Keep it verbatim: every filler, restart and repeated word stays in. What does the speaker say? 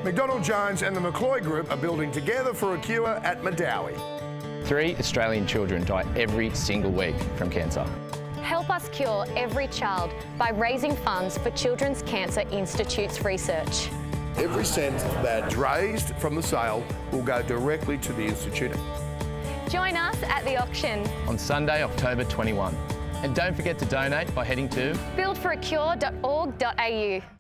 McDonald Jones and the McCloy Group are building Together for a Cure at Madawi. Three Australian children die every single week from cancer. Help us cure every child by raising funds for Children's Cancer Institute's research. Every cent that's raised from the sale will go directly to the Institute. Join us at the auction On Sunday, October twenty-first. And don't forget to donate by heading to build for a cure dot org dot A U.